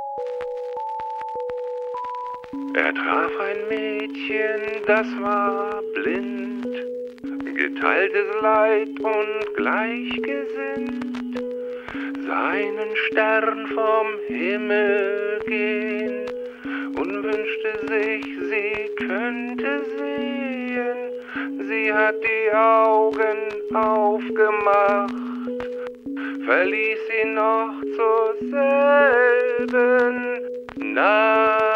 Er traf ein Mädchen, das war blind, geteiltes Leid und gleichgesinnt, seinen Stern vom Himmel gehen und wünschte sich, sie könnte sehen. Sie hat die Augen aufgemacht, verließ ihn noch zur selben Nacht.